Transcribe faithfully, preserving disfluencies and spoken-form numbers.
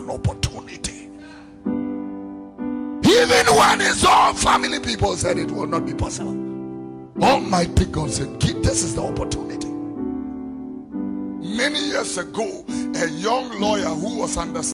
an opportunity. Even when his own family people said it will not be possible, Almighty God said, this is the opportunity. Many years ago, a young lawyer who was under